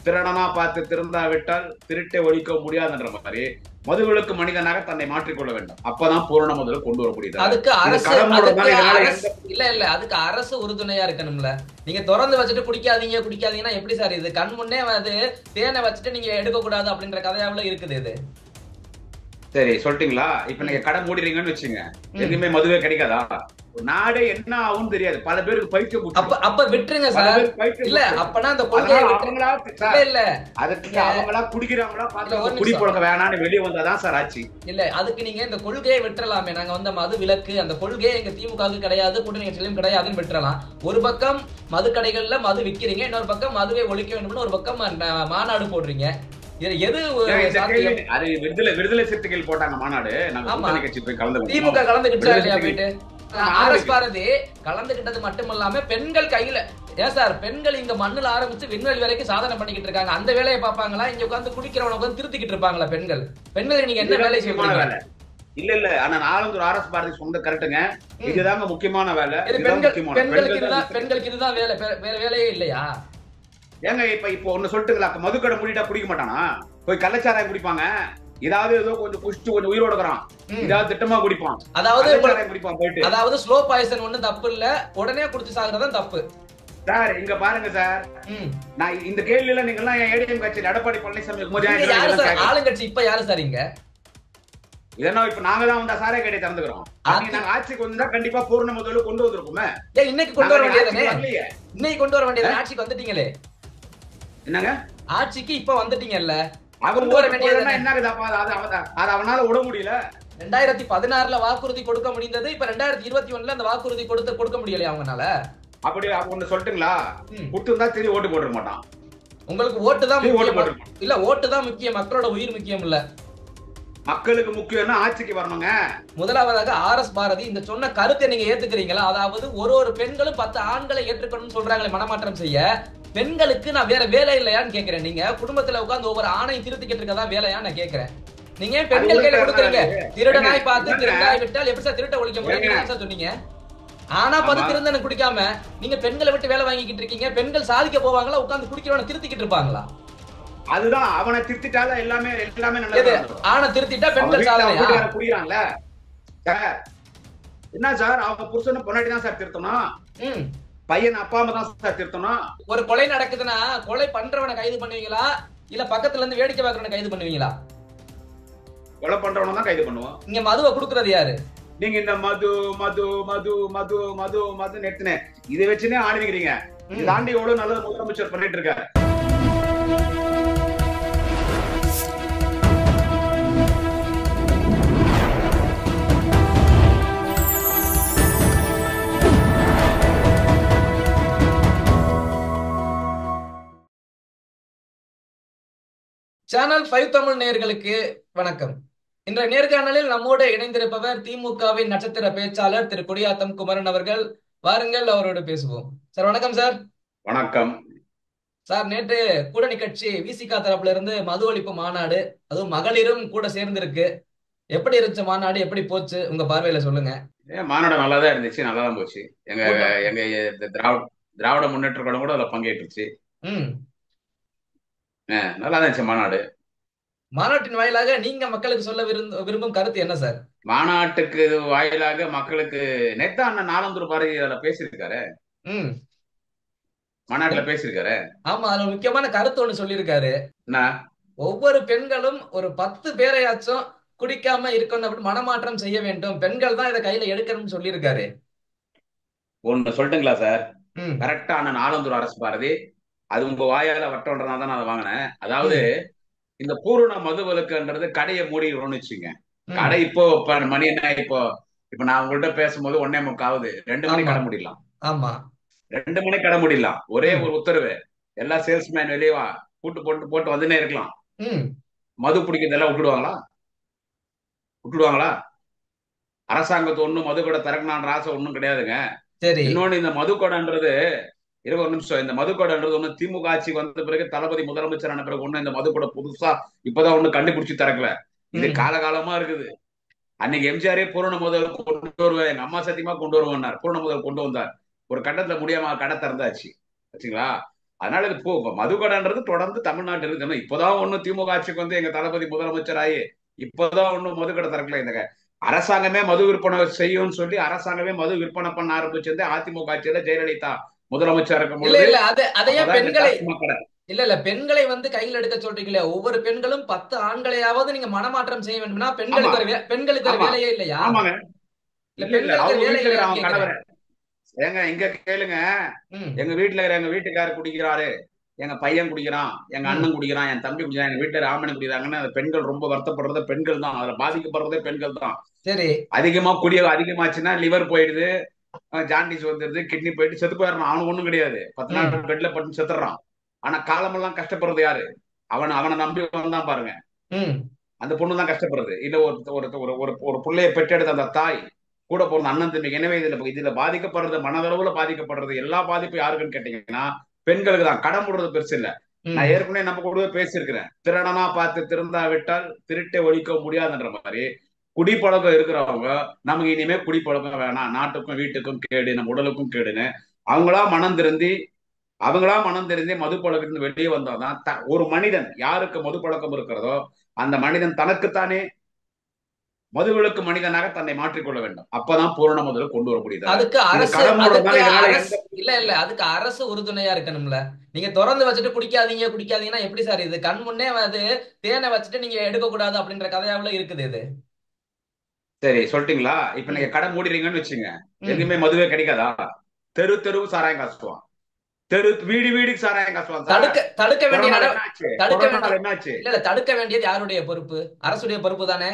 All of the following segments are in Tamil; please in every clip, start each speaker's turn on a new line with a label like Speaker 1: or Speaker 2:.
Speaker 1: திருடனா பார்த்து திருந்தாவிட்டால் திருட்டை ஒழிக்க முடியாதுன்ற மாதிரி மதுவிலக்கு மனிதனாக தன்னை மாற்றிக்கொள்ள வேண்டும். அப்பதான் பூரண மதுவை கொண்டு வர முடியுது.
Speaker 2: அதுக்கு
Speaker 1: இது
Speaker 2: அரசு
Speaker 1: கடமுறைதான். இதனால
Speaker 2: அரசு இல்ல அதுக்கு அரசு உறுதுணையா இருக்கணும்ல. நீங்க திறந்து வச்சுட்டு குடிக்காதீங்கன்னா எப்படி சார் இது? கண் முன்னே அது தேனை வச்சுட்டு நீங்க எடுக்க கூடாது அப்படின்ற கதையாவுல இருக்குது இது.
Speaker 1: சரி சொல்லிட்டீங்களா? இப்ப நீங்க கடை மூடிறீங்கன்னு வச்சுங்க, எதுவுமே மதுவே கிடைக்காதா? நாடே என்ன ஆகும் தெரியாது. பல பேருக்கு பைத்தியம்.
Speaker 2: அப்ப விட்டுருங்க சார். இல்ல அப்பனா அந்த கொள்கையை
Speaker 1: அவங்களா
Speaker 2: இல்ல
Speaker 1: அதுக்கு அவங்களா குடிக்கிறாங்களா பார்த்து குடி பழக்க வேணான்னு வெளியே வந்தாதான் சார் ஆச்சு.
Speaker 2: இல்ல அதுக்கு நீங்க இந்த கொள்கையை விட்டுறலாமே. நாங்க வந்து மது விலக்கு அந்த கொள்கையை எங்க திமுகவுக்கு கிடையாது, கூட்டணி கட்சியிலும் கிடையாதுன்னு விட்டுறலாம். ஒரு பக்கம் மது கடைகள்ல மது விக்கிறீங்க, இன்னொரு பக்கம் மதுவை ஒழிக்க வேண்டும்னு ஒரு பக்கம் மாநாடு போடுறீங்க. எது
Speaker 1: அது விடுதலை சிறுத்தைகள் போட்டாங்க மாநாடு. நாங்க கட்சி போய் கலந்து
Speaker 2: திமுக கலந்துக்கிட்டா இல்லையா? போயிட்டு ஆர்எஸ் பாரதி கலந்துகிட்டது மட்டுமல்லாம பெண்கள் கையில ஏன் சார் பெண்கள் இங்க மண்ணுல ஆரம்பிச்சு விண்வெளி வரைக்கும் சாதனை பண்ணிக்கிட்டு இருக்காங்க. அந்த வேலையை பார்ப்பாங்களா? இங்க உட்காந்து குடிக்கிறவன உட்காந்து திருத்திக்கிட்டு இருப்பாங்களா பெண்கள்? பெண்கள் நீங்க என்ன வேலை செய்யணும்? வேலை
Speaker 1: இல்ல ஆனா நாலந்தூர் ஆர்எஸ் பாரதி சொந்த கரெக்டுங்க. இதுதாங்க முக்கியமான வேலை.
Speaker 2: பெண்களுக்கு இதுதான் வேலை, வேற வேலையே இல்லையா?
Speaker 1: ஏங்க இப்ப ஒண்ணு சொல்லிட்டுங்களா? மதுக்கடை மூடிட்டா குடிக்க மாட்டானா? போய் கள்ளச்சாராயம் குடிப்பாங்க. ஏதாவது ஏதோ கொஞ்சம் குடிச்சிட்டு கொஞ்சம் உயிரோட இருக்கிறான், ஏதாவது திட்டமா குடிப்பான்.
Speaker 2: அதாவது ஸ்லோ பாய்சன் ஒண்ணு தப்பு இல்ல, உடனே குடிச்சு சாகுறதுதான் தப்பு
Speaker 1: சார். இங்க பாருங்க சார், நான் இந்த கேள்வியில நீங்க எல்லாம் ஏடிஎம் கட்சியில் எடப்பாடி பழனிசாமி
Speaker 2: ஆளுங்கட்சி இப்ப யாரு சார் இங்க?
Speaker 1: இதெல்லாம் இப்ப நாங்க தான் வந்தா சாரே கேட்டை திறந்துக்கிறோம். நாங்க ஆட்சிக்கு வந்தா கண்டிப்பா பூர்ண முதல்ல கொண்டு வந்திருக்குமே.
Speaker 2: இன்னைக்கு கொண்டு வர வேண்டியதானே? இன்னைக்கு கொண்டு வர வேண்டியது. ஆட்சிக்கு வந்துட்டீங்களே.
Speaker 1: என்னங்க
Speaker 2: ஆட்சிக்கு இப்ப வந்துட்டீங்கல்ல?
Speaker 1: அவனால விட முடியல.
Speaker 2: 2016 வாக்குறுதி கொடுக்க முடிந்தது, இப்ப 2021 அந்த வாக்குறுதி கொடுக்க முடியலையா அவங்கனால?
Speaker 1: அப்படி ஒண்ணு சொல்லட்டுங்களா? கொடுத்திருந்தா திரும்பி ஓட்டு போட மாட்டான்.
Speaker 2: உங்களுக்கு ஓட்டு தான் முக்கியம் இல்ல? ஓட்டு தான் முக்கியம், மக்களோட உயிர் முக்கியம் இல்ல.
Speaker 1: மக்களுக்கு முக்கியம்னா ஆட்சிக்கு வரணுங்க.
Speaker 2: முதலாவதாக ஆர்எஸ் பாரதி இந்த சொன்ன கருத்தை நீங்க ஏத்துக்கிறீங்களா? அதாவது ஒரு பெண்களும் 10 ஆண்களை ஏற்றுக்கணும்னு சொல்றாங்களே மனமாற்றம் செய்ய, பெண்களுக்கு நான் வேற வேலை இல்லையான்னு கேக்குறேன். நீங்க குடும்பத்துல உட்கார்ந்து ஒவ்வொரு ஆணையும் திருத்திக்கிட்டு இருக்கதா வேலையா நான் கேக்குறேன். நீங்க பெண்கள் கையில கொடுக்குறீங்க. திருடனாய் பார்த்து திருடாய் விட்டால் எப்படி சார் திருட்ட ஒழிக்க முடியும் சார் சொன்னீங்க? ஆனா 10 திருந்தன குடிக்காம நீங்க பெண்களை விட்டு வேலை வாங்கிக்கிட்டு இருக்கீங்க. பெண்கள் சாதிக்க போவாங்களா? உட்கார்ந்து குடிக்கிறவன திருத்திக்கிட்டு இருப்பாங்களா?
Speaker 1: அதுதான், அவனை திருத்திட்டால எல்லாமே நல்லது.
Speaker 2: ஆனா திருத்திட்டா பெண்கள் சாதனையா?
Speaker 1: குடிக்கிறாங்கல்ல சார். என்ன சார், அவங்க புருஷனை பொண்டாட்டி தான் சார் திருத்தணும், பையன் அப்பா அம்மா தான் சார் திருத்தணும்.
Speaker 2: ஒரு கொலை நடக்குதுன்னா கொலை பண்றவனை கைது பண்ணுவீங்களா இல்ல பக்கத்துல இருந்து வேடிக்கை பார்க்கறவனை கைது பண்ணுவீங்களா?
Speaker 1: கொலை பண்றவனை தான் கைது பண்ணுவோம்.
Speaker 2: இங்க மதுவை குடுக்கறது யாரு?
Speaker 1: நீங்க இந்த மது மது மது மது மது மது நெட்டுனே இதை வச்சுனே ஆரம்பிக்கிறீங்க. இது தாண்டி எவ்வளவு நல்லது முதலமைச்சர் பண்ணிட்டு இருக்காரு.
Speaker 2: சேனல் 5 தமிழ் நேயர்களுக்கு வணக்கம். இன்றைய நேர்காணலில் நம்மோடு இணைந்திருப்பவர் திமுகவின் நட்சத்திர பேச்சாளர் திரு குடியாத்தம் குமரன் அவர்கள். வாருங்கள் அவரோடு பேசுவோம். சார் வணக்கம். சார்
Speaker 1: வணக்கம்
Speaker 2: சார். நேற்று கூட்டணி கட்சி விசிகா தரப்புல இருந்து மது ஒழிப்பு மாநாடு, அதுவும் மகளிரும் கூட சேர்ந்திருக்கு. எப்படி இருந்துச்சு மாநாடு? எப்படி போச்சு உங்க பார்வையில சொல்லுங்க.
Speaker 1: மாநாடு நல்லாதான் இருந்துச்சு, நல்லாதான் போச்சு. எங்க திராவிட முன்னேற்ற கழகம் கூட அதுல பங்கேற்றுச்சு. நல்லா இருந்துச்சு மாநாடு.
Speaker 2: மாநாட்டின் வாயிலாக நீங்க மக்களுக்கு சொல்ல விரும்பும் கருத்து என்ன சார்?
Speaker 1: மாநாட்டுக்கு வாயிலாக மக்களுக்கு நேத்து அண்ணன் நாலந்தூர் பாரதி அதுல பேசியிருக்காரு. மாநாட்டுல பேசியிருக்காரு.
Speaker 2: ஆமா, அதுல முக்கியமான கருத்து ஒண்ணு சொல்லியிருக்காரு. ஒவ்வொரு பெண்களும் ஒரு 10 பேரையாச்சும் குடிக்காம இருக்கணும் அப்படின்னு மனமாற்றம் செய்ய வேண்டும், பெண்கள் தான் இதை கையில எடுக்கணும்னு சொல்லியிருக்காரு.
Speaker 1: ஒண்ணு சொல்லட்டுங்களா சார்? கரெக்டா அண்ணன் ஆலந்தூர் அரசு பாரதி அது உங்க வாயால வட்டம்ன்றதான் தான் நான் அதை வாங்கினேன். அதாவது இந்த பூரண மது விலக்குன்றது கடையை மூடிடுறோம்னு வச்சுங்க. கடை இப்போ மணி என்ன, இப்போ நான் உங்கள்கிட்ட பேசும்போது 1:45 ஆகுது. 2 மணிக்கு கடை முடியலாம்.
Speaker 2: ஆமா,
Speaker 1: 2 மணிக்கு கடை முடியலாம். ஒரே ஒரு உத்தரவு, எல்லா சேல்ஸ்மேன் வெளியே வா, போட்டு வந்துனே இருக்கலாம். மது பிடிக்கிறதெல்லாம் விட்டுடுவாங்களா? அரசாங்கத்து ஒண்ணும் மது கடை திறக்கணும்ன்ற ஆசை ஒண்ணும் கிடையாதுங்க. இன்னொன்னு, இந்த மது கடைன்றது 20 நிமிஷம், இந்த மதுக்கடைன்றது ஒண்ணு திமுக ஆட்சி வந்த பிறகு தளபதி முதலமைச்சர் ஆன பிறகு ஒண்ணு இந்த மதுக்கடை புதுசா இப்பதான் ஒண்ணு கண்டுபிடிச்சு திறக்கல. இது காலகாலமா இருக்குது. அன்னைக்கு எம்ஜிஆரே பூரண முதல் கொண்டு வருவேன், எங்க அம்மா சத்தியமா கொண்டு வருவேன்னார். பூரண முதல் கொண்டு வந்தார். ஒரு கட்டத்துல முடியாம கடை திறந்தாச்சு வச்சுங்களா. அதனால இது இப்போ மதுக்கடைன்றது தொடர்ந்து தமிழ்நாட்டில் இருக்கணும். இப்பதான் ஒண்ணு திமுக ஆட்சிக்கு வந்து எங்க தளபதி முதலமைச்சராயி இப்பதான் ஒண்ணு மதுக்கடை திறக்கல. இந்த அரசாங்கமே மது விற்பனை செய்யும்னு சொல்லி அரசாங்கமே மது விற்பனை பண்ண ஆரம்பிச்சது அதிமுக ஆட்சியில ஜெயலலிதா முதலமைச்சர் இருக்கும்
Speaker 2: இல்ல
Speaker 1: பொழுது.
Speaker 2: இல்ல அது அதையே
Speaker 1: அப்பதான் இந்த
Speaker 2: பெண்களை
Speaker 1: டாஸ்மாக் கடை.
Speaker 2: இல்ல பெண்களை வந்து கையில் எடுக்க சொல்றீங்களே, ஒவ்வொரு பெண்களும் 10 ஆண்களையாவது நீங்க மனமாற்றம் செய்ய வேண்டும்னா
Speaker 1: ஆமா
Speaker 2: பெண்களுக்கு ஒரு
Speaker 1: ஆமா
Speaker 2: வேலையே இல்லையா?
Speaker 1: ஆமாங்க.
Speaker 2: இல்ல
Speaker 1: இல்ல இல்ல
Speaker 2: பெண்களுக்கு
Speaker 1: அவங்க
Speaker 2: ஒரு வேலை
Speaker 1: வீட்டுல இருக்கிற
Speaker 2: இல்லையான்னு
Speaker 1: அவன்
Speaker 2: கேக்குறேன்.
Speaker 1: கணவர். ஏங்க இங்க கேளுங்க.
Speaker 2: ம்
Speaker 1: எங்க வீட்டுல இருக்கிற எங்க வீட்டுக்காரர் குடிக்கிறாரு, எங்க பையன் குடிக்கிறான், எங்க
Speaker 2: ம்
Speaker 1: அண்ணன் குடிக்கிறான், என் தம்பி குடிக்கிறான், எங்க வீட்டுல ராமன் குடிக்கிறாங்கன்னு அந்த பெண்கள் ரொம்ப வருத்தப்படுறது பெண்கள் தான். அதுல பாதிக்கப்படுறதே பெண்கள் தான்.
Speaker 2: சரி.
Speaker 1: அதிகமா குடிய அதிகமாச்சுன்னா லிவர் போயிடுது, ஜாண்டிஸ் வந்துருது, கிட்னி போயிட்டு செத்து போயிடுறான். அவனுக்கு ஒண்ணும் கிடையாது, 10 நாள்
Speaker 2: ம்
Speaker 1: பெட்ல பட்டு செத்துறான். ஆனா காலமெல்லாம் கஷ்டப்படுறது யாரு? அவனை நம்பி வந்தான் பாருங்க,
Speaker 2: ம்
Speaker 1: அந்த பொண்ணு தான் கஷ்டப்படுறது. இல்ல ஒரு ஒரு ஒரு ஒரு ஒரு பிள்ளைய பெற்றெடுத்த அந்த தாய், கூட பிறந்த அண்ணன் தம்பி. எனவே இதுல பாதிக்கப்படுறது, மனதளவுல பாதிக்கப்படுறது, எல்லா பாதிப்பும் யாருக்குன்னு கேட்டீங்கன்னா பெண்களுக்கு தான். கடன் போடுறது பெருசு இல்ல. நான்
Speaker 2: ம்
Speaker 1: ஏற்கனவே நம்ம கூட பேசியிருக்கிறேன். திருடனா பார்த்து திருந்தா விட்டால் திருட்டை ஒழிக்க முடியாதுன்ற மாதிரி குடிப்பழக்கம் இருக்கிறவங்க நமக்கு இனிமே குடிப்பழக்கம் வேணாம், நாட்டுக்கும் வீட்டுக்கும் கேடு, நம்ம உடலுக்கும் கேடுன்னு அவங்களா மனம் திருந்தி அவங்களா மனம் தெரிஞ்சு மது பழக்கத்திலிருந்து வெளியே வந்தாதான் ஒரு மனிதன் யாருக்கு மது பழக்கம் இருக்கிறதோ அந்த மனிதன் தனக்குத்தானே மதுவிலக்கு மனிதனாக தன்னை மாற்றிக்கொள்ள வேண்டும். அப்பதான் பூரண முதல்ல கொண்டு வர முடியுது.
Speaker 2: அதுக்கு
Speaker 1: இது
Speaker 2: அரசு
Speaker 1: கடமுறைதான்.
Speaker 2: அதுக்கு
Speaker 1: இதனால
Speaker 2: அரசு
Speaker 1: எந்த
Speaker 2: இல்ல அதுக்கு அரசு உறுதுணையா இருக்கணும்ல. நீங்க திறந்து வச்சுட்டு குடிக்காதீங்க குடிக்காதீங்கன்னா எப்படி சார் இது? கண் முன்னே அது தேனை வச்சுட்டு நீங்க எடுக்க கூடாது அப்படின்ற கதையாவுல இருக்குது இது.
Speaker 1: சரி சொல்லிட்டீங்களா? இப்ப நீங்க
Speaker 2: ம்
Speaker 1: கடை மூடிறீங்கன்னு வச்சுங்க, எங்கேயுமே
Speaker 2: ம்
Speaker 1: மதுவே கிடைக்காதா? தெரு தெருவு சாராயம் காசுவான், வீடு வீடுக்கு சாராயம் காசுவான் சார்.
Speaker 2: தடுக்க தடுக்க வேண்டிய
Speaker 1: கொரோனால என்ன ஆச்சு?
Speaker 2: தடுக்க வேண்டிய
Speaker 1: கொரோனால என்ன ஆச்சு?
Speaker 2: தடுக்க வேண்டியது யாருடைய பொறுப்பு? அரசுடைய பொறுப்பு தானே.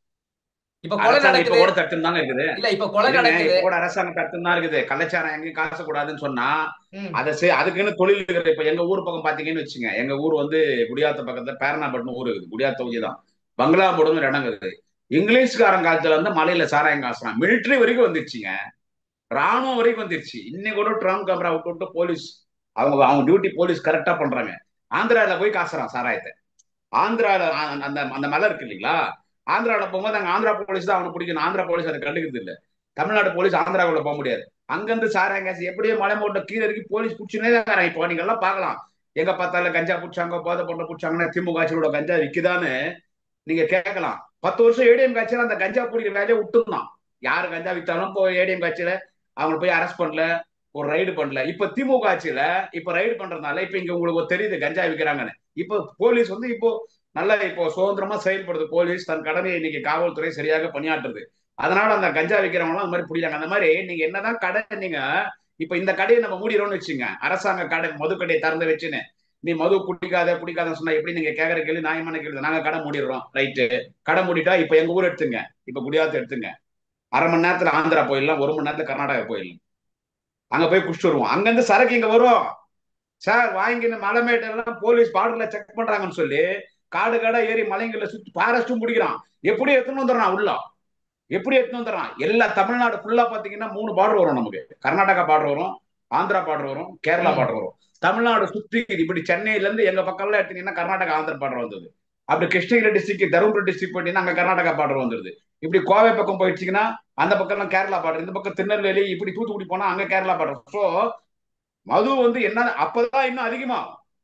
Speaker 2: இப்ப கொலை
Speaker 1: அரசாங்கம் இப்ப
Speaker 2: நடக்குது.
Speaker 1: கூட தட்டுன்னு தாங்க இருக்குது.
Speaker 2: இல்ல இப்ப கொலை
Speaker 1: இருங்க,
Speaker 2: நடக்குது.
Speaker 1: இப்ப கூட அரசாங்கம் தட்டுன்னு தான் இருக்குது. கள்ளச்சாரம் எங்கேயும் காசு கூடாதுன்னு சொன்னா
Speaker 2: ம்
Speaker 1: அதுக்குன்னு தொழில் இருக்கிற. இப்ப எங்க ஊர் பக்கம் பாத்தீங்கன்னு வச்சுங்க, எங்க ஊர் வந்து குடியாத்த பக்கத்துல பேரணாப்பட்டினம் ஊர் இருக்குது, குடியாத்த தொகுதி தான். பங்களாபுரம் இடம் இருக்குது. இங்கிலீஷ்காரன் காலத்துல வந்து மலையில சாராயம் காசுறான். மிலிட்டரி வரைக்கும் வந்துருச்சுங்க, ராணுவம் வரைக்கும் வந்துருச்சு. இன்னைக்கு கூட ட்ரம் கேமரா விட்டு விட்டு போலீஸ் அவங்க அவங்க டியூட்டி போலீஸ் கரெக்டா பண்றாங்க. ஆந்திரால போய் காசுறான் சாராயத்தை. ஆந்திரால அந்த அந்த மலை இருக்கு இல்லைங்களா, ஆந்திரால போகும்போது அங்க ஆந்திரா போலீஸ் தான் அவனை பிடிக்கணும். ஆந்திரா போலீஸ் அதை கண்டுக்கிறது இல்ல. தமிழ்நாடு போலீஸ் ஆந்திராவுக்குள்ள போக முடியாது. அங்கிருந்து சாராயம் காசு எப்படியே மலை மூட்டை கீழே இறக்கி போலீஸ் பிடிச்சுனே தான். இப்போ நீங்க எல்லாம் பார்க்கலாம், எங்க பார்த்தாலும் கஞ்சா பிடிச்சாங்க, போதை பொண்ணை பிடிச்சாங்கன்னா திமுக ஆட்சியோட கஞ்சா விக்குதான்னு நீங்க கேட்கலாம். 10 வருஷம் ஏடிஎம் காட்சியில அந்த கஞ்சா பிடிக்கிற வேலையை விட்டுருந்தான். யாரு கஞ்சா வித்தாலும் இப்போ ஏடிஎம் காட்சியில அவங்க போய் அரெஸ்ட் பண்ணல, ஒரு ரைடு பண்ணல. இப்ப திமுக ஆட்சியில இப்ப ரைடு பண்றதுனால இப்ப இங்க உங்களுக்கு தெரியுது கஞ்சா விற்கிறாங்கன்னு. இப்போ போலீஸ் வந்து இப்போ நல்லா இப்போ சுதந்திரமா செயல்படுது. போலீஸ் தன் கடமையை இன்னைக்கு காவல்துறை சரியாக பணியாற்றுது. அதனால அந்த கஞ்சா விற்கிறவங்க அந்த மாதிரி பிடிக்கிறாங்க. அந்த மாதிரி நீங்க என்னதான் கடை நீங்க இப்ப இந்த கடையை நம்ம மூடிடும்னு வச்சுங்க, அரசாங்க கடை மது கடையை திறந்து வச்சுன்னு நீ மது குடிக்காதன்னு சொன்னா எப்படி? நீங்க கேட்கற கேள்வி நியாயமான கேள்வி. நாங்க கடை மூடிடுறோம், ரைட்டு. கடை மூடிட்டா இப்ப எங்க ஊர் எடுத்துங்க, இப்ப குடியாத்த எடுத்துங்க, அரை மணி நேரத்துல ஆந்திரா போயிடலாம், 1 மணி நேரத்துல கர்நாடகா போயிடலாம். அங்க போய் குடிச்சிட்டு வருவோம். அங்கிருந்து சரக்கு இங்க வரும் சார். வாங்கின மலைமேட்டு எல்லாம் போலீஸ் பார்டர்ல செக் பண்றாங்கன்னு சொல்லி காடு காடா ஏறி மலைங்களை சுத்தி பாரஸ்டும் பிடிக்கிறான். எப்படி எடுத்துன்னு வந்துடுறான் உள்ள, எப்படி எடுத்துன்னு வந்துடுறான். எல்லா தமிழ்நாடு ஃபுல்லா பாத்தீங்கன்னா 3 பார்டர் வரும் நமக்கு. கர்நாடகா பார்டர் வரும், ஆந்திரா பார்டர் வரும், கேரளா
Speaker 2: ம்
Speaker 1: பார்டர் வரும். தமிழ்நாடு சுத்தி இப்படி சென்னையில இருந்து எங்க பக்கம் எல்லாம் எடுத்தீங்கன்னா கர்நாடகா ஆந்திரா பார்டர் வந்தது. அப்படி கிருஷ்ணகிரி டிஸ்ட்ரிக்ட் தருமபுரி டிஸ்ட்ரிக்ட் போயிட்டீங்கன்னா அங்க கர்நாடகா பார்டர் வந்துருது. இப்படி கோவை பக்கம் போயிடுச்சுங்கன்னா அந்த பக்கம் எல்லாம் கேரளா பார்டர், இந்த பக்கம் திருநெல்வேலி இப்படி தூத்துக்குடி போனா அங்க கேரளா பார்டர். சோ மது வந்து என்ன அப்பதான் இன்னும் அதிகமா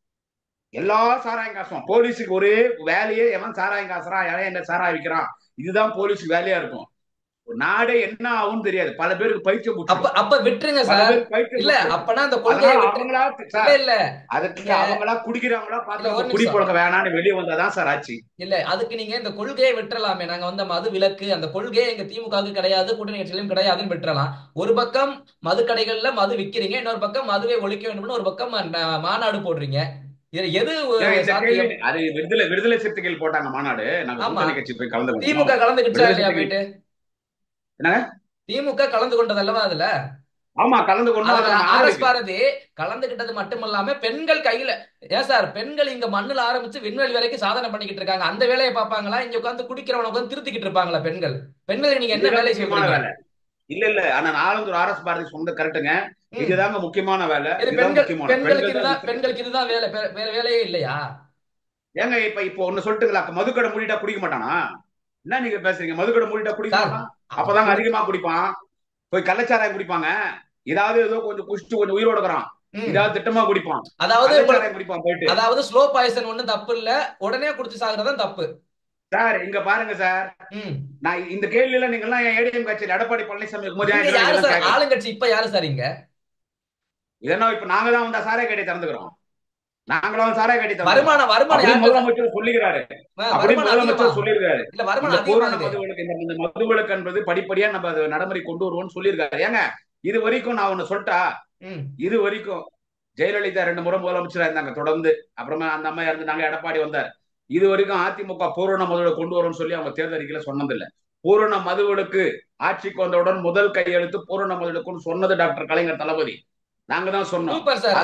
Speaker 1: எல்லா சாராயம் காசும். போலீஸுக்கு ஒரே வேலையே எவன் சாராயம் காசுறான், எவன் என்ன சாராயம் விற்கிறான், இதுதான் போலீஸுக்கு வேலையா இருக்கும். நாடே என்ன ஆகும்னு தெரியாது. பல பேருக்கு பைத்தியம் பிடிச்சிடும்.
Speaker 2: அப்ப விட்டுருங்க
Speaker 1: பல
Speaker 2: சார்.
Speaker 1: பேருக்கு பைத்தியம்
Speaker 2: இல்ல
Speaker 1: பிடிச்சிடும்.
Speaker 2: அப்பனா அந்த
Speaker 1: அதனால
Speaker 2: கொள்கையை விட்டு
Speaker 1: அவங்களா
Speaker 2: இல்ல
Speaker 1: சார்
Speaker 2: இல்ல
Speaker 1: அதுக்கு
Speaker 2: நீங்க
Speaker 1: அவங்களா குடிக்கிறவங்களா
Speaker 2: இல்ல
Speaker 1: பார்த்து
Speaker 2: ஒரு
Speaker 1: அந்த
Speaker 2: நிமிஷம்.
Speaker 1: குடிப்பழக்கம் வேணான்னு வெளியே வந்தாதான் சார் ஆச்சு.
Speaker 2: இல்ல அதுக்கு நீங்க இந்த கொள்கையை விட்டுறலாமே. நாங்க வந்து மது விலக்கு அந்த கொள்கையே எங்க திமுகவுக்கு கிடையாது, கூட்டணி கட்சியிலும் கிடையாதுன்னு விட்டுறலாம். ஒரு பக்கம் மது கடைகள்ல மது விக்கிறீங்க, இன்னொரு பக்கம் மதுவை ஒழிக்க வேண்டும்னு ஒரு பக்கம் மாநாடு போடுறீங்க. இதுல எது
Speaker 1: ஏன் இந்த கேள்வி?
Speaker 2: சாத்தியம்?
Speaker 1: அது விடுதலை விடுதலை சிறுத்தைகள் போட்டாங்க மாநாடு, நாங்க
Speaker 2: ஆமா.
Speaker 1: கூட்டணி கட்சி போய் கலந்து கொண்டோம்.
Speaker 2: திமுக கலந்துக்கிச்சா
Speaker 1: விடுதலை
Speaker 2: இல்லையா
Speaker 1: சிறுத்தைகள்
Speaker 2: போயிட்டு?
Speaker 1: என்னங்க?
Speaker 2: திமுக கலந்து கொண்டது அல்லவா அதுல?
Speaker 1: ஆமா கலந்து கொண்டோம். அதை
Speaker 2: அதுல
Speaker 1: நம்ம
Speaker 2: ஆர்எஸ்
Speaker 1: ஆதரிக்கிறோம்.
Speaker 2: பாரதி கலந்துகிட்டது மட்டுமல்லாம பெண்கள் கையில ஏன் சார் பெண்கள் இங்க மண்ணுல ஆரம்பிச்சு விண்வெளி வரைக்கும் சாதனை பண்ணிக்கிட்டு இருக்காங்க. அந்த வேலையை பார்ப்பாங்களா? இங்க உட்காந்து குடிக்கிறவன உட்காந்து திருத்திக்கிட்டு இருப்பாங்களா பெண்கள்? பெண்களுக்கு நீங்க என்ன
Speaker 1: இதுதான்
Speaker 2: வேலை
Speaker 1: முக்கியமான
Speaker 2: சொல்றீங்க?
Speaker 1: வேலை. இல்ல இல்ல ஆனா நாலந்தூர் ஆர்எஸ் பாரதி சொந்த கரெக்டுங்க.
Speaker 2: ம்.
Speaker 1: இதுதாங்க முக்கியமான வேலை.
Speaker 2: இது
Speaker 1: இதுதான்
Speaker 2: பெண்கள்
Speaker 1: முக்கியமான
Speaker 2: பெண்களுக்கு
Speaker 1: பெண்கள் தான்
Speaker 2: இதுதான் பெண்களுக்கு இதுதான் வேலை, வேற வேலையே இல்லையா?
Speaker 1: ஏங்க இப்ப இப்போ ஒண்ணு சொல்லட்டுங்களா, மதுக்கடை மூடிட்டா குடிக்க மாட்டானா? என்ன நீங்க பேசுறீங்க? மதுக்கடை மூடிட்டா குடிக்க
Speaker 2: சார்
Speaker 1: மாட்டான்? அப்பதாங்க
Speaker 2: குடி
Speaker 1: அதிகமா குடிப்பான். போய் கள்ளச்சாராயம் குடிப்பாங்க. ஏதாவது ஏதோ கொஞ்சம் குடிச்சிட்டு கொஞ்சம் உயிரோட இருக்கிறான், இதாவது திட்டமா குடிப்பான்,
Speaker 2: அதாவது
Speaker 1: குடிப்பான் போயிட்டு.
Speaker 2: அதாவது ஸ்லோ பாய்சன் ஒண்ணும் தப்பு இல்ல, உடனே குடிச்சு சாகுறதுதான் தப்பு.
Speaker 1: சார் இங்க பாருங்க சார், நான் இந்த கேள்வியில நீங்க எல்லாம் ஏடிஎம் கட்சியில் எடப்பாடி பழனிசாமி
Speaker 2: யாரு சார் ஆளுங்கட்சி? இப்ப யாரு சார் இங்க?
Speaker 1: இதெல்லாம் இப்ப நாங்க தான் வந்து சாராய கடையை திறந்துக்கிறோம், நாங்களும் சாராய கட்டி
Speaker 2: வருமானம்
Speaker 1: முதலமைச்சர் சொல்லுகிறாரு, அப்படி முதலமைச்சர் சொல்லியிருக்காரு. இந்த பூரண மதுவிலக்கு, இந்த மதுவிலக்கு என்பது படிப்படியா நம்ம நடைமுறை கொண்டு வருவோம்னு சொல்லியிருக்காரு. ஏங்க இது வரைக்கும் நான் ஒண்ணு சொல்லிட்டா, இது வரைக்கும் ஜெயலலிதா 2 முறை முதலமைச்சரா இருந்தாங்க தொடர்ந்து, அப்புறமா அந்த அம்மா இருந்தாங்க, எடப்பாடி வந்தார். இது வரைக்கும் அதிமுக பூரண மதுவிலக்கு கொண்டு வரும்னு சொல்லி அவங்க தேர்தல் அறிக்கையில சொன்னதில்லை. பூரண மதுவிலக்கு ஆட்சிக்கு வந்தவுடன் முதல் கையெழுத்து பூரண மதுவிலக்குன்னு சொன்னது டாக்டர் கலைஞர் தளபதி. நாங்க தான் சொன்னோம்.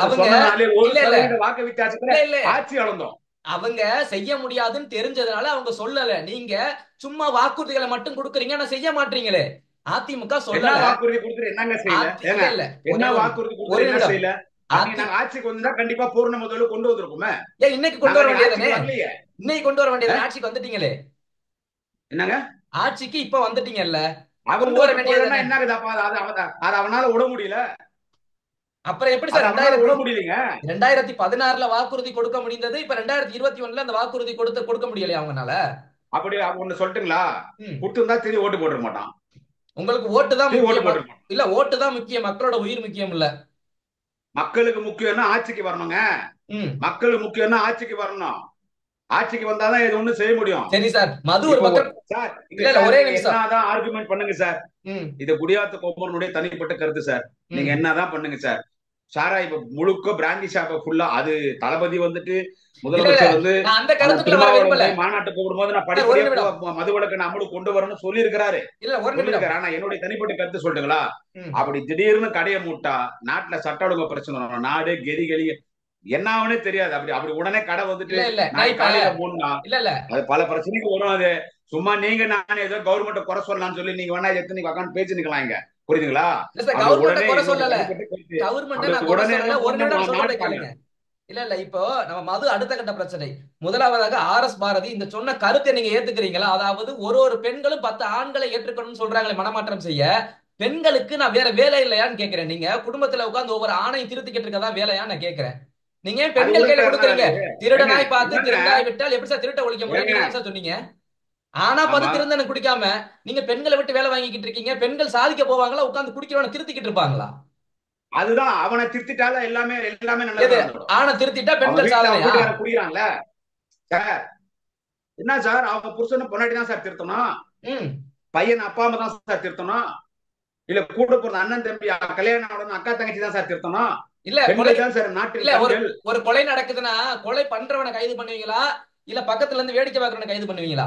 Speaker 1: வாக்கு வித்தியாசத்துல ஆட்சி அளந்தோம்.
Speaker 2: அவங்க செய்ய முடியாதுன்னு தெரிஞ்சதுனால அவங்க சொல்லல. நீங்க சும்மா வாக்குறுதிகளை மட்டும் கொடுக்குறீங்க, ஆனா செய்ய மாட்டீங்களே. அதிமுக சொல்லல.
Speaker 1: வாக்குறுதி கொடுத்துட்டு என்னங்க செய்யல? என்ன வாக்குறுதி கொடுத்து என்ன செய்யல? ஆட்சிக்கு வந்தா கண்டிப்பா பூர்ண முதல்ல கொண்டு வந்திருக்குமே.
Speaker 2: இன்னைக்கு கொண்டு வர வேண்டியதானே? இன்னைக்கு கொண்டு வர வேண்டியது. ஆட்சிக்கு வந்துட்டீங்களே.
Speaker 1: என்னங்க
Speaker 2: ஆட்சிக்கு இப்ப வந்துட்டீங்கல்ல,
Speaker 1: கொண்டு வர வேண்டியது என்ன? அவனால விட முடியல.
Speaker 2: அப்புறம் எப்படி சார் 2016ல வாக்குறுதி கொடுக்க முடிந்தது, இப்ப 2021ல அந்த வாக்குறுதி கொடுக்க முடியலையா அவங்கனால? அப்படி
Speaker 1: ஒண்ணு சொல்லட்டுங்களா? கொடுத்திருந்தா திரும்பி ஓட்டு போட மாட்டான்.
Speaker 2: உங்களுக்கு ஓட்டு தான் முக்கியம் இல்ல? ஓட்டு தான் முக்கியம், மக்களோட உயிர் முக்கியம் இல்ல.
Speaker 1: மக்களுக்கு முக்கியம்னா ஆட்சிக்கு வரணுங்க. மக்களுக்கு முக்கியம்னா ஆட்சிக்கு வரணும். ஆட்சிக்கு வந்தாதான் இது ஒண்ணு செய்ய முடியும்.
Speaker 2: சரி சார், மது ஒரு பக்கம்
Speaker 1: சார், ஒரே என்னதான் ஆர்குமெண்ட் பண்ணுங்க சார். இது குடியாத்த கோபுரனுடைய தனிப்பட்ட கருத்து சார். நீங்க என்னதான் பண்ணுங்க சார். சாரா இப்ப முழுக்க பிராந்தி ஷாப்ப ஃபுல்லா, அது தளபதி வந்துட்டு முதலமைச்சர் வந்து மாநாட்டு கூப்பிடும்போது நான் படிப்படியா மதுவிலக்கு அமலு கொண்டு வரணும்னு சொல்லி இருக்கிறாரு. ஆனா என்னுடைய தனிப்பட்ட கருத்து சொல்லுங்களா, அப்படி திடீர்னு கடையை மூட்டா நாட்டுல சட்ட ஒழுங்கு பிரச்சனை வரும், நாடு கெதி கெளி என்னவனே தெரியாது. அப்படி உடனே கடை வந்துட்டு காலையில மூடனா அது பல பிரச்சனைக்கு வரும். அது சும்மா நீங்க நானே ஏதோ கவர்மெண்ட் குறை சொல்லலாம்னு சொல்லி நீங்க வேணா எடுத்து நீங்க உட்காந்து பேச்சு நிக்கலாம். இங்க புரியுதுங்களா? இல்ல இப்போ நம்ம மது அடுத்த கட்ட பிரச்சனை. முதலாவதாக RS பாரதி இந்த சொன்ன கருத்தை நீங்க ஏத்துக்கிறீங்களா? அதாவது ஒரு பெண்களும் 10 ஆண்களை ஏற்றுக்கணும்னு சொல்றாங்களே மனமாற்றம் செய்ய, பெண்களுக்கு நான் வேற வேலை இல்லையான்னு கேக்குறேன். நீங்க குடும்பத்துல உட்கார்ந்து ஒவ்வொரு ஆணையும் திருத்திக்கிட்டு இருக்கதா வேலையா நான் கேக்குறேன். நீங்க பெண்கள் கையில கொடுக்குறீங்க. திருடனாய் பார்த்து திருடாய் விட்டால் எப்படி சார் திருட்ட ஒழிக்க முடியும் சொன்னீங்க? ஆனா பார்த்து திருந்தனை குடிக்காம நீங்க பெண்களை விட்டு வேலை வாங்கிக்கிட்டு இருக்கீங்க. பெண்கள் சாதிக்க போவாங்களா? உட்கார்ந்து குடிக்கிறவனை திருத்திக்கிட்டு இருப்பாங்களா? அதுதான், அவனை திருத்திட்டால எல்லாமே நல்லது.
Speaker 2: ஆனா திருத்திட்டா பெண்கள் சாதனையா?
Speaker 1: குடிக்கிறான்ல சார். என்ன சார், அவங்க புருஷனை பொன்னாடி தான் சார் திருத்தணும், பையன் அப்பா அம்மா தான் சார் திருத்தணும், இல்ல கூட பிறந்த அண்ணன் தம்பி கல்யாணம் அக்கா தங்கச்சி தான் சார் திருத்தணும். இல்ல ஒரு
Speaker 2: கொலை நடக்குதுன்னா கொலை பண்றவனை கைது பண்ணுவீங்களா, இல்ல பக்கத்துல இருந்து வேடிக்கை பார்க்கறவனை கைது பண்ணுவீங்களா?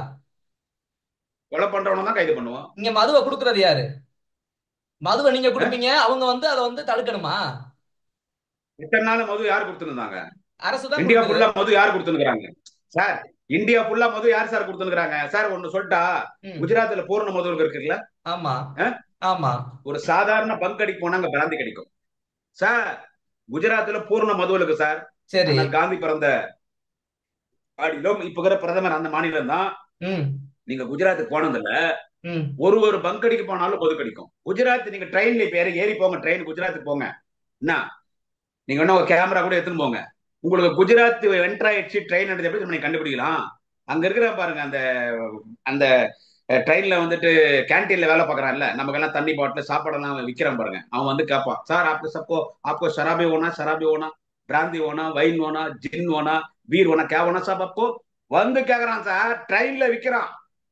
Speaker 1: கொலை பண்றவனை தான் கைது பண்ணுவோம்.
Speaker 2: இங்க மதுவை கொடுக்கறது யாரு? மதுவை நீங்க குடுப்பீங்க, அவங்க வந்து அதை வந்து தடுக்கணுமா?
Speaker 1: இத்தனை நாள் மது யார் கொடுத்துருந்தாங்க?
Speaker 2: அரசு தான்.
Speaker 1: இந்தியா ஃபுல்லா மது யார் கொடுத்துருக்காங்க சார்? இந்தியா ஃபுல்லா மது யார் சார் கொடுத்துருக்காங்க சார்? ஒண்ணு சொல்லிட்டா, குஜராத்ல பூர்ண மது இருக்குல்ல?
Speaker 2: ஆமா ஆமா.
Speaker 1: ஒரு சாதாரண பங்க் அடிக்கு போனா அங்க பிராந்தி கிடைக்கும் சார். குஜராத்ல பூர்ண மது இருக்கு சார்.
Speaker 2: சரி,
Speaker 1: காந்தி பிறந்த மாநிலம், இப்ப இருக்கிற பிரதமர் அந்த மாநிலம் தான். நீங்க குஜராத்துக்கு போனதில்ல, ஒரு பங்க் அடிக்கு போனாலும் மது கிடைக்கும். குஜராத் நீங்க ட்ரெயின்ல பேரு ஏறி போங்க, ட்ரெயின் குஜராத்துக்கு போங்க, என்ன நீங்க வேணா ஒரு கேமரா கூட எடுத்துன்னு போங்க, உங்களுக்கு குஜராத் என்ட்ரு ஆயிடுச்சு ட்ரெயின் எடுத்து எப்படி நீங்க கண்டுபிடிக்கலாம்? அங்க இருக்கிற பாருங்க, அந்த அந்த ட்ரெயின்ல வந்துட்டு கேன்டீன்ல வேலை பார்க்கறான்ல, நமக்கு எல்லாம் தண்ணி பாட்டில் சாப்பாடெல்லாம் விற்கிறான் பாருங்க, அவன் வந்து கேட்பான், சார் आपको शराबी होना, பிராந்தி ஓனா, வைன் ஓனா, ஜின் ஓனா, பீர் ஓனா, கே ஓனா சாப் आपको வந்து கேக்குறான் சார். ட்ரெயின்ல விற்கிறான்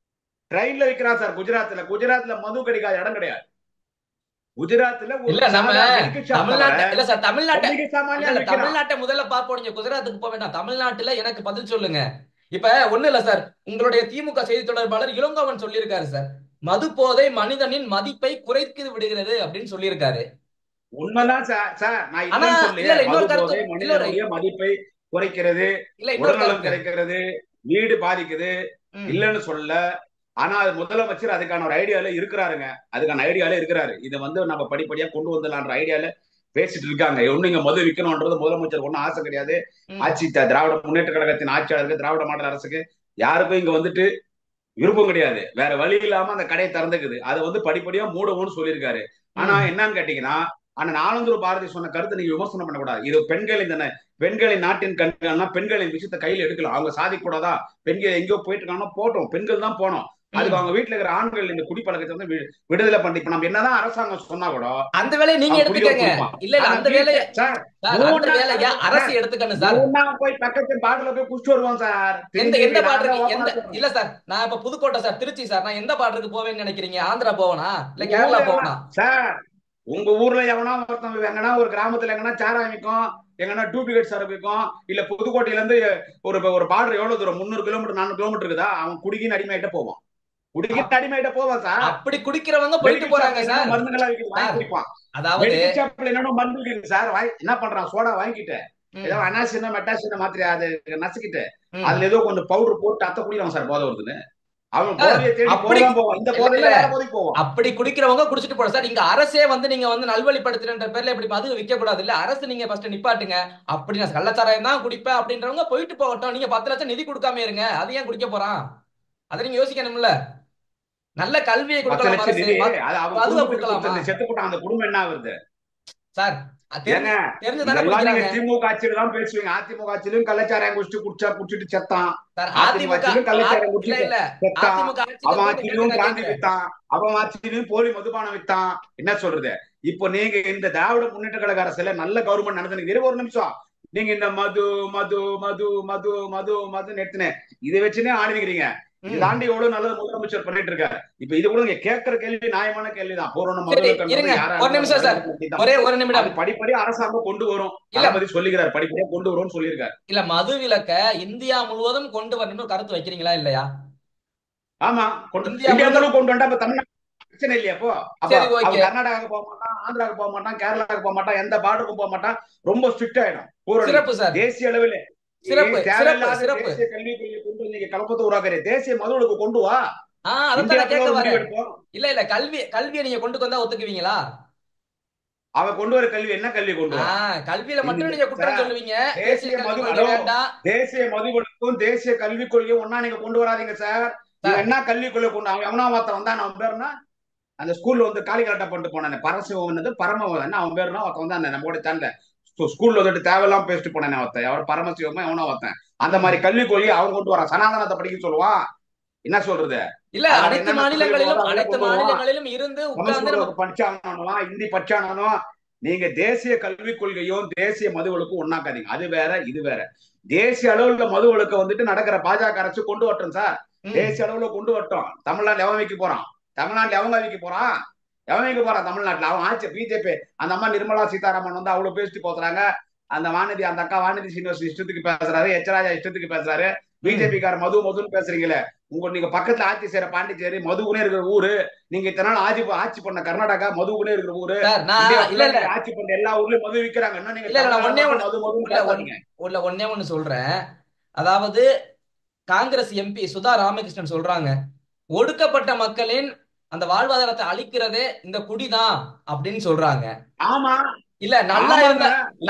Speaker 1: சார். குஜராத்ல மது கிடைக்காத இடம் கிடையாது. குஜராத்ல
Speaker 2: தமிழ்நாட்டை முதல்ல பார்ப்போம். குஜராத்துக்கு போக வேண்டாம், தமிழ்நாட்டுல எனக்கு பதில் சொல்லுங்க. இப்ப ஒண்ணு இல்ல சார், உங்களுடைய திமுக செய்தி தொடர்பாளர் இளங்கோவன் சொல்லியிருக்காரு சார், மது போதை மனிதனின் மதிப்பை குறைத்து விடுகிறது அப்படின்னு சொல்லியிருக்காரு.
Speaker 1: உண்மைதான் சார். மதிப்பை குறைக்கிறது, உடல்நலம் கிடைக்கிறது, வீடு பாதிக்குது இல்லன்னு சொல்ல. ஆனா அது முதலமைச்சர் அதுக்கான ஒரு ஐடியால இருக்கிறாரு. இதை வந்து நம்ம படிப்படியா கொண்டு வந்துடலான்ற ஐடியால பேசிட்டு இருக்காங்க. ஒண்ணு இங்க மது விற்கணும்ன்றது முதலமைச்சர் ஒன்னும் ஆசை கிடையாது. ஆட்சி திராவிட முன்னேற்ற கழகத்தின் ஆட்சியாளருக்கு, திராவிட மாடல் அரசுக்கு யாருக்கும் இங்க வந்துட்டு விருப்பம் கிடையாது. வேற வழி இல்லாம அந்த கடையை திறந்துக்குது. அதை வந்து படிப்படியா மூடவும்னு சொல்லியிருக்காரு. ஆனா என்னன்னு கேட்டீங்கன்னா, ஆனா ஆனந்தூர் பாரதி சொன்ன கருத்தை நீங்க விமர்சனம் பண்ணக்கூடாது. இது பெண்களின் நாட்டின் கண்கள்னா பெண்களின் விஷயத்தை கையில் எடுக்கலாம். அவங்க சாதிக்கூடாதா, பெண்கள் எங்கேயோ போயிட்டு இருக்காங்கன்னா போட்டோம், பெண்கள் தான் போனோம். அதுக்கு அவங்க வீட்டுல இருக்கிற ஆண்கள் இந்த குடிப்பழக்கத்தை வந்து விடுதலை பண்ணி, இப்ப நம்ம என்னதான் அரசாங்கம் சொன்னா கூட
Speaker 2: அந்த வேலையை நீங்க எடுத்துக்கங்க. இல்ல இல்ல, அந்த வேலையை அந்த வேலையை அரசு எடுத்துக்கணும் சார்.
Speaker 1: போய் பக்கத்து பாடல போய் குடிச்சு வருவோம் சார்.
Speaker 2: எந்த பாடலுக்கு இல்ல சார், நான் இப்ப புதுக்கோட்டை சார், திருச்சி சார், நான் எந்த பாடலுக்கு போவேன்னு நினைக்கிறீங்க? ஆந்திரா போவனா இல்ல கேரளா போவனா
Speaker 1: சார்? உங்க ஊர்ல எவனா ஒருத்தன் எங்கன்னா ஒரு கிராமத்துல எங்கன்னா சாராமிக்கும், எங்கன்னா டூப்ளிகேட் சரபிக்கும், இல்ல புதுக்கோட்டையில இருந்து ஒரு பார்டர் எவ்வளவு தூரம், 300 கிலோமீட்டர் 400 கிலோமீட்டர் இருக்குதா? அவன் குடிக்கின்னு அடிமையிட்ட போவான், குடிக்கிட்டு அடிமையிட்ட போவான் சார்.
Speaker 2: அப்படி குடிக்கிறவங்க போயிட்டு போறாங்க சார்.
Speaker 1: மருந்துகளா வாங்கி குடிப்பான். அதாவது என்னன்னா மருந்து இருக்கு சார். என்ன பண்றான், சோடா வாங்கிட்டு ஏதோ அனாசினா மெட்டாசினா மாத்திரை அதை நசுக்கிட்டு அதுல ஏதோ கொஞ்சம் பவுடர் போட்டு அத்தை குடிக்கிறான் சார், போதை வருதுன்னு.
Speaker 2: அப்படி குடிக்கிறவங்க குடிச்சிட்டு போற சார். இங்க அரசே வந்து நீங்க வந்து நல்வழிப்படுத்துற பேர்ல இப்படி மது விற்க கூடாது இல்ல. அரசு நீங்க ஃபர்ஸ்ட் நிப்பாட்டுங்க. அப்படி நான் கள்ளச்சாராயம் தான் குடிப்பேன் அப்படின்றவங்க போயிட்டு போகட்டும். நீங்க 10 லட்சம் நிதி கொடுக்காம இருங்க. அது ஏன் குடிக்க போறான்? அதை நீங்க யோசிக்கணும்ல. நல்ல கல்வியை கொடுக்கலாம் அரசு, அதுவா கொடுக்கலாமா?
Speaker 1: செத்து போட்டான் அந்த குடும்பம் என்ன ஆகுது
Speaker 2: சார்?
Speaker 1: திமுக ஆட்சியில தான் பேசுவீங்க. அதிமுக ஆட்சியிலும் கள்ளச்சாராயம் குடிச்சிட்டு செத்தான். அவன் ஆட்சியிலும் பிராந்தி வித்தான், அவன் ஆட்சியிலும் போலி மதுபானம் வித்தான். என்ன சொல்றது? இப்போ நீங்க இந்த திராவிட முன்னேற்ற கழக அரசுல நல்ல கவர்மெண்ட் நடந்து ஒரு நிமிஷம் நீங்க இந்த மது மது மது மது மது மது நிறுத்தின இதை வச்சுனே ஆடுவீங்க. இது தாண்டி எவ்வளவு நல்லது முதலமைச்சர் பண்ணிட்டு இருக்காரு. இப்ப இது கூட நீங்க கேட்கிற கேள்வி நியாயமான கேள்விதான். படிப்படி அரசாங்கம் கொண்டு வரும், பத்தி சொல்லிக்கிறார், படிப்படியா கொண்டு வரும்னு சொல்லியிருக்காரு.
Speaker 2: இல்ல மது விலக்க இந்தியா முழுவதும் கொண்டு வரணும்னு கருத்து வைக்கிறீங்களா இல்லையா?
Speaker 1: ஆமா, இந்தியா முழுவதும் கொண்டு வந்தா தமிழ்நாடு பிரச்சனை இல்லையா? அப்போ கர்நாடகாவுக்கு போக மாட்டான், ஆந்திராவுக்கு போக மாட்டான், கேரளாவுக்கு போக மாட்டான், எந்த பார்டருக்கும் போக மாட்டான். ரொம்ப ஸ்ட்ரிக்ட் ஆயிடும். தேசிய அளவில் தேசிய கல்விக் கொள்கை கொண்டு நீங்க கலப்பத்தை உருவாக்குற தேசிய மதுவுக்கு கொண்டு வா.
Speaker 2: இல்ல இல்ல, கல்வியை நீங்க கொண்டு வந்தா ஒத்துக்குவீங்களா?
Speaker 1: அவ கொண்டு வர கல்வி என்ன கல்வி கொண்டு வா?
Speaker 2: கல்வியில மட்டும் நீங்க குற்றம் சொல்லுவீங்க.
Speaker 1: தேசிய மதுவிலக்கும் தேசிய கல்விக் கொள்கையும் ஒன்னா நீங்க கொண்டு வராதீங்க சார். என்ன கல்விக் கொள்கை கொண்டு அவன் எவனா ஒருத்தன் வந்தான், அவன் பேருனா அந்த ஸ்கூல்ல வந்து காலி கலாட்டம் பண்ணிட்டு போனானே பரமசிவம் பரமவன், அவன் பேருனா ஒருத்தன் வந்தான் நம்மளோட சேனல ஸ்கூல்ல வந்துட்டு தேவையெல்லாம் பேசிட்டு போனேன் ஒருத்தன், எவ்வளவு பரமசிவமா எவனா ஒருத்தன். அந்த மாதிரி கல்விக் கொள்கை அவங்க கொண்டு வரான். சனாதனத்தை படிக்க சொல்லுவான். என்ன சொல்றது?
Speaker 2: இல்ல அனைத்து மாநிலங்களிலும் இருந்து
Speaker 1: படிச்சானோ இந்தி படிச்சானோ. நீங்க தேசிய கல்விக் கொள்கையும் தேசிய மதுவிலக்கும் ஒண்ணாக்காதீங்க. அது வேற இது வேற. தேசிய அளவுல மதுவிலக்கு வந்துட்டு நடக்கிற பாஜக அரசு கொண்டு வரட்டும் சார். தேசிய அளவுல கொண்டு வரட்டும். தமிழ்நாட்டுல எவன் வைக்க போறான்? தமிழ்நாட்டுல எவங்க வைக்க போறான்? எவன் வைக்க போறான் தமிழ்நாட்டுல? அவன் ஆச்சு பிஜேபி. அந்த அம்மா நிர்மலா சீதாராமன் வந்து அவ்வளவு பேசிட்டு போறாங்க. அந்த அக்கா வானதி சீனிவாசன் இஷ்டத்துக்கு பேசுறாரு, எச்ராஜா இஷ்டத்துக்கு பேசுறாரு. பிஜேபி கார மதுன்னு பேசுறீங்களே. நீங்க பக்கத்துல ஆட்சி செய்யற பாண்டிச்சேரி மதுகுனே இருக்கிற ஊரு. நீங்க இத்தனை நாள் ஆட்சி பண்ண கர்நாடகா மதுகுனே இருக்கிற ஊரு. ஆட்சி பண்ண எல்லா ஊர்லயும் மது விற்கிறாங்க.
Speaker 2: ஒன்னே ஒண்ணு சொல்றேன். அதாவது காங்கிரஸ் எம்பி சுதா ராமகிருஷ்ணன் சொல்றாங்க, ஒடுக்கப்பட்ட மக்களின் அந்த வாழ்வாதாரத்தை அழிக்கிறதே இந்த குடிதான் அப்படின்னு சொல்றாங்க.
Speaker 1: ஆமா,
Speaker 2: இல்ல நல்லா இருந்த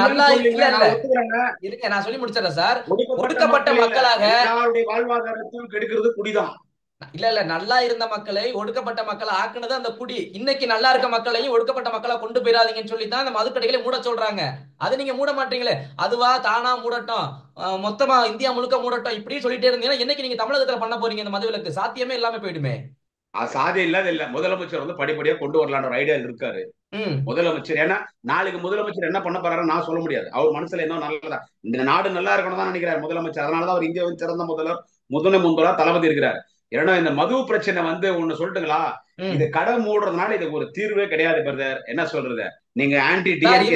Speaker 2: இருங்க, நான் சொல்லி முடிச்சிடறேன் சார். ஒடுக்கப்பட்ட மக்களாக
Speaker 1: வாழ்வாதாரத்தில் கெடுக்கிறது குடிதான்.
Speaker 2: இல்ல இல்ல, நல்லா இருந்த மக்களை ஒடுக்கப்பட்ட மக்களை ஆக்குனது அந்த குடி. இன்னைக்கு நல்லா இருக்க மக்களையும் ஒடுக்கப்பட்ட மக்களை கொண்டு போயிடாதீங்கன்னு சொல்லித்தான் அந்த மதுக்கடைகளை மூட சொல்றாங்க. அது நீங்க மூட மாட்டீங்களே. அதுவா தானா மூடட்டும், மொத்தமா இந்தியா முழுக்க மூடட்டும், இப்படி சொல்லிட்டே இருந்தீங்கன்னா என்னைக்கு நீங்க தமிழகத்துல பண்ண போறீங்க? இந்த மதுவிலக்கு சாத்தியமே இல்லாம போயிடுமே.
Speaker 1: சாதியம் இல்லாத இல்ல. முதலமைச்சர் வந்து படிப்படியா கொண்டு வரலான்ற ஒரு ஐடியா இருக்காரு முதலமைச்சர். ஏன்னா நாளைக்கு முதலமைச்சர் என்ன பண்ண போறாரு நான் சொல்ல முடியாது. அவர் மனசுல என்ன நல்லதா இந்த நாடு நல்லா இருக்கணும் தான் நினைக்கிறார் முதலமைச்சர். அதனாலதான் அவர் இந்தியாவின் சிறந்த முதல்வர் தளபதி இருக்கிறார். ஏன்னா இந்த மது பிரச்சனை வந்து ஒண்ணு சொல்லிட்டுங்களா, இது கடை மூடுறதுனால இது ஒரு தீர்வே கிடையாது பிரதர். என்ன சொல்றது? நீங்க ஆன்டி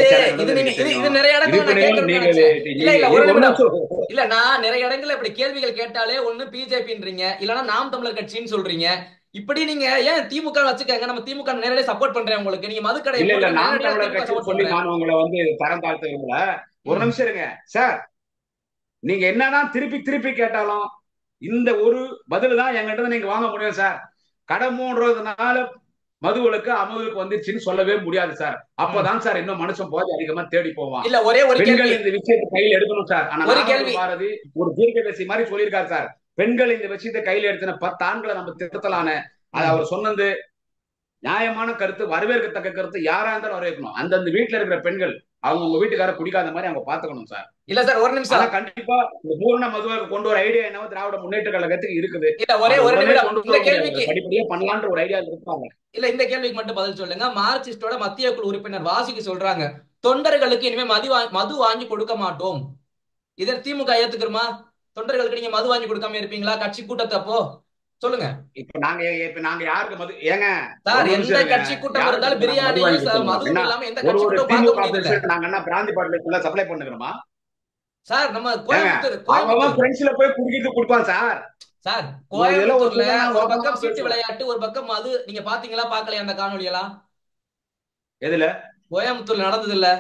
Speaker 2: இல்ல, நான் நிறைய இடங்கள்ல இப்படி கேள்விகள் கேட்டாலே ஒண்ணு பிஜேபின்றீங்க, இல்லன்னா நாம் தமிழர் கட்சின்னு சொல்றீங்க. இப்படி நீங்க ஏன் திமுக வச்சுக்கங்க, நம்ம திமுக நேரடியா சப்போர்ட் பண்றேன் உங்களுக்கு. நீங்க மதுக்கடை
Speaker 1: சொல்லி நான் உங்களை வந்து தரம் தாழ்த்த விரும்பல. ஒரு நிமிஷம் இருங்க சார். நீங்க என்னதான் திருப்பி கேட்டாலும் இந்த ஒரு பதில் தான் எங்கிட்ட நீங்க வாங்க முடியும் சார். கடை மூடுறதுனால மதுவிலக்கு அமலுக்கு வந்துச்சுன்னு சொல்லவே முடியாது சார். அப்பதான் சார் இன்னும் மனுஷன் போதை அதிகமா தேடி போவான்.
Speaker 2: இல்ல ஒரே ஒரு
Speaker 1: பெண்கள் இந்த விஷயத்தை கையில் எடுக்கணும் சார். ஆனா பாரதி ஒரு தீர்க்கதரிசி மாதிரி சொல்லியிருக்காரு சார். பெண்கள் இந்த விஷயத்தை கையில எடுத்துன 10 ஆண்களை நம்ம திருத்தலான அது அவர் சொன்னது நியாயமான கருத்து, வரவேற்கத்தக்க கருத்து யாரா இருந்தாலும் வரவேற்கணும். அந்தந்த வீட்டுல இருக்கிற பெண்கள் அவங்க உங்க வீட்டுக்கார குடிக்காத மாதிரி அவங்க பாத்துக்கணும் சார்.
Speaker 2: இல்ல சார் ஒரு
Speaker 1: ஆனா
Speaker 2: நிமிஷம்.
Speaker 1: கண்டிப்பா இந்த பூரண மதுவை கொண்டு வர ஐடியா என்னவோ திராவிட முன்னேற்ற கழகத்துக்கு இருக்குது.
Speaker 2: இல்ல ஒரே
Speaker 1: அது
Speaker 2: ஒரு
Speaker 1: உடனே
Speaker 2: நிமிடம்
Speaker 1: கொண்டு
Speaker 2: இந்த
Speaker 1: வர முடியாது,
Speaker 2: கேள்விக்கு.
Speaker 1: படிப்படியா பண்ணலான்ற ஒரு ஐடியா இருப்பாங்க.
Speaker 2: இல்ல இந்த கேள்விக்கு மட்டும் பதில் சொல்லுங்க. மார்க்சிஸ்டோட மத்திய குழு உறுப்பினர் வாசிக்கு சொல்றாங்க, தொண்டர்களுக்கு இனிமே மது வாங்கி கொடுக்க மாட்டோம். இதை திமுக ஏத்துக்கிறோமா? தொண்டர்களுக்கு நீங்க மது வாங்கி கொடுக்காம இருப்பீங்களா கட்சி கூட்டத்தப்போ? சொல்லுங்க.
Speaker 1: இப்ப நாங்க யாருக்கு மது ஏங்க
Speaker 2: சார்
Speaker 1: ஒரு
Speaker 2: எந்த
Speaker 1: நிமிஷம்
Speaker 2: கட்சி கூட்டம்
Speaker 1: யாருக்கு
Speaker 2: இருந்தாலும்
Speaker 1: இப்ப நாங்க மது வாங்கி
Speaker 2: பிரியாணியும்
Speaker 1: கொடுத்துருக்கோம்
Speaker 2: மதுவும்
Speaker 1: அப்படின்னா
Speaker 2: இல்லாம எந்த
Speaker 1: ஒரு
Speaker 2: கட்சி
Speaker 1: ஒரு
Speaker 2: கூட்டம் பார்க்க
Speaker 1: திமுக
Speaker 2: முடியாது இல்ல
Speaker 1: பிரசிடென்ட் நாங்க என்ன பிராந்தி பாட்டில சப்ளை பண்ணுகிறோமா?
Speaker 2: சார். நம்ம
Speaker 1: ஏங்க
Speaker 2: கோயம்புத்தூர்
Speaker 1: அவன்
Speaker 2: கோயம்புத்தூர்
Speaker 1: பிரெஞ்சுல போய் குடிக்கிட்டு கொடுப்பான் சார்.
Speaker 2: சார்
Speaker 1: இதெல்லாம் ஒரு
Speaker 2: கோயம்புத்தூர்ல
Speaker 1: சூழ்நிலை
Speaker 2: ஒரு
Speaker 1: ஓப்பனா
Speaker 2: பக்கம் சீட்டு
Speaker 1: பேசுவோம்.
Speaker 2: விளையாட்டு, ஒரு பக்கம் மது. நீங்க பாத்தீங்களா பாக்கலையா அந்த காணொலி எல்லாம்?
Speaker 1: எதுல?
Speaker 2: கோயம்புத்தூர்ல நடந்தது இல்ல?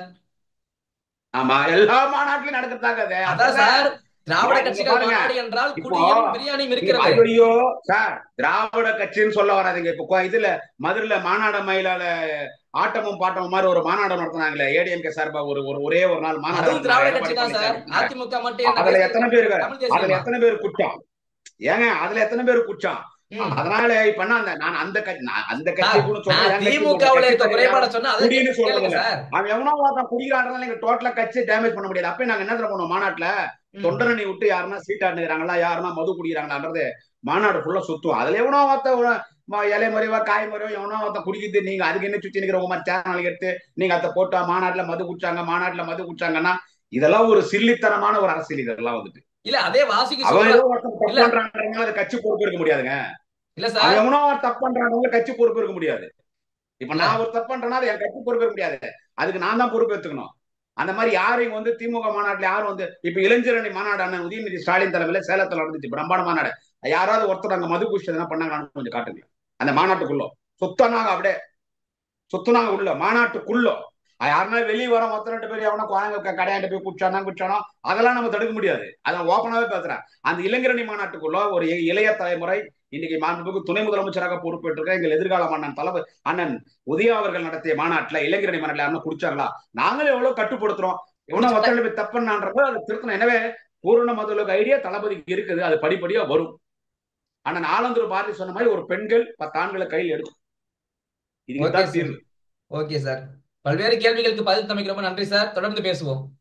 Speaker 1: ஆமா, எல்லா மாநாட்டிலும் நடக்கத்தாங்க அது.
Speaker 2: அதான்
Speaker 1: அதானே
Speaker 2: சார், திராவிட
Speaker 1: இங்க
Speaker 2: கட்சிகள்
Speaker 1: பாருங்க.
Speaker 2: மாநாடு என்றால்
Speaker 1: இப்போ
Speaker 2: குடியும் பிரியாணியும் இருக்கிறது.
Speaker 1: ஐயோ சார், திராவிட கட்சின்னு சொல்ல வராதுங்க. இப்போ இதுல மதுரையில மாநாட மயிலால ஆட்டமும் பாட்டமும் மாதிரி ஒரு மாநாடு நடத்தினாங்களே ஏடிஎம்கே சார்பா, ஒரே ஒரு நாள் மாநாடு
Speaker 2: அதுவும்
Speaker 1: நடத்தினாங்க
Speaker 2: திராவிட
Speaker 1: எடப்பாடி
Speaker 2: கட்சி தான் சார்.
Speaker 1: பழனிசாமி.
Speaker 2: அதிமுக மட்டும் என்ன
Speaker 1: அதுல எத்தனை பேரு
Speaker 2: தமிழ்
Speaker 1: அதுல
Speaker 2: தேசியமா?
Speaker 1: எத்தனை பேர் குற்றம்? ஏங்க அதுல எத்தனை பேர் குற்றம்?
Speaker 2: ம்.
Speaker 1: அதனால இப்ப நான் அந்த கட்சி
Speaker 2: சார்
Speaker 1: கூட
Speaker 2: நான்
Speaker 1: சொல்றேன். என் கட்சி
Speaker 2: திமுகவுல
Speaker 1: கட்சி
Speaker 2: இருக்க
Speaker 1: தலைவர்
Speaker 2: குறைபாட
Speaker 1: யாரும்
Speaker 2: சொன்னா அதை
Speaker 1: குடின்னு சொல்றது
Speaker 2: கேளுங்க
Speaker 1: இல்ல.
Speaker 2: சார்.
Speaker 1: அவன் எவனோ ஒருத்தன் குடிக்கிறான்றதால எங்க டோட்டலா கட்சி டேமேஜ் பண்ண முடியாது. அப்ப நாங்க என்ன தெரியுமா பண்ணுவோம் மாநாட்டுல?
Speaker 2: ம்.
Speaker 1: தொண்டரணி விட்டு யாருன்னா சீட்டாடுறாங்களா, யாருன்னா மது குடிக்கிறாங்களான்றது மாநாடு ஃபுல்லா சுத்துவோம். அதுல எவனோ ஒருத்த இலை முறைவா காய் முறைவா எவனோ ஒருத்த குடிக்குது, நீங்க அதுக்கு என்ன சுத்தி நிக்கிற உங்க மாதிரி சேனல் எடுத்து நீங்க அத போட்டா மாநாட்டுல மது குடிச்சாங்கன்னா இதெல்லாம் ஒரு சில்லித்தனமான ஒரு அரசியல். இதெல்லாம் வந்துட்டு
Speaker 2: இல்ல அதே வாசிக்கு
Speaker 1: அவன்
Speaker 2: சொல்ற.
Speaker 1: ஏதோ ஒருத்தன் தப்பு
Speaker 2: இல்ல
Speaker 1: பண்றாங்க, அது கட்சி பொறுப்பு இருக்க முடியாதுங்க.
Speaker 2: இல்ல
Speaker 1: அவன்
Speaker 2: சார்.
Speaker 1: எவனோ ஒரு தப்பு பண்றாங்க, கட்சி பொறுப்பு இருக்க முடியாது. இப்ப
Speaker 2: இல்ல
Speaker 1: நான் ஒரு தப்பு பண்றேன்னா அது என் கட்சி பொறுப்பு இருக்க முடியாது. அதுக்கு நான் தான் பொறுப்பு எடுத்துக்கணும். அந்த மாதிரி யாரையும் திமுக மாநாட்டுல யாரும் இப்ப இளைஞரணி மாநாடு அண்ணன் உதயநிதி ஸ்டாலின் தலைமையில சேலத்துல நடந்துச்சு பிரம்மாண்ட மாநாடு. யாராவது ஒருத்தர் அங்க மது குடிச்சு எதனா பண்ணாங்கன்னு கொஞ்சம் காட்டுங்க. அந்த மாநாட்டுக்குள்ள சுத்தனாங்க, அப்படியே சுத்தினாங்க உள்ள மாநாட்டுக்குள்ள. யாருன்னா வெளியே வர மொத்த 2 பேர் எவனா கடையாண்ட போய் குடிச்சானோ அதெல்லாம் நம்ம தடுக்க முடியாது. அதான் ஓப்பனாவே பேசுறேன். அந்த இளைஞரணி மாநாட்டுக்குள்ள ஒரு இளைய தலைமுறை இன்னைக்கு மாண்புமிகு துணை முதலமைச்சராக பொறுப்பேற்றிருக்க எங்கள் எதிர்கால அண்ணன் உதயா அவர்கள் நடத்திய மாநாட்டுல இளைஞரணி மாநாட்டுல யாருன்னா குடிச்சாங்களா? நாங்களும் எவ்வளவு கட்டுப்படுத்துறோம், எவ்வளவு ஒத்தனை போய் தப்புனான்றப்ப அது திருத்தணும். எனவே பூரண மதுளுக்கு ஐடியா தளபதிக்கு இருக்குது, அது படிப்படியா வரும். ஆனா ஆலந்தூர் பாரதி சொன்ன மாதிரி ஒரு பெண்கள் 10 ஆண்களை கையில் எடுக்கும். இதுக்கு
Speaker 2: ஓகே
Speaker 1: தான்
Speaker 2: சார்.
Speaker 1: தீர்வு.
Speaker 2: Okay sir. பல்வேறு கேள்விகளுக்கு பதில் தமைக்கு ரொம்ப நன்றி சார். தொடர்ந்து பேசுவோம்.